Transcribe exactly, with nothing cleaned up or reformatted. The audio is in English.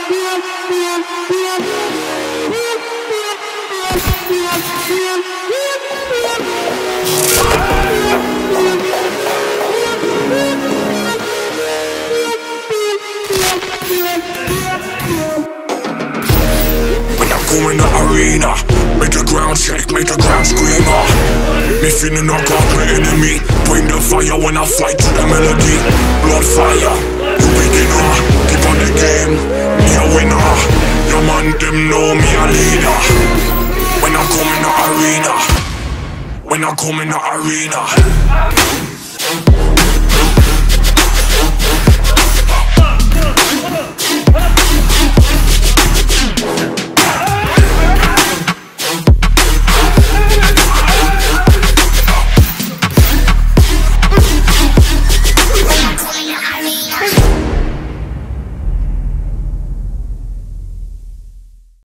In the arena, make the ground shake, make the ground scream. uh. Me feeling I got my enemy. Bring the fire when I fight to the melody. Blood fire, you beginner. Keep on the game, me a winner. Your man them know me a leader. When I come in the arena, when I come in the arena.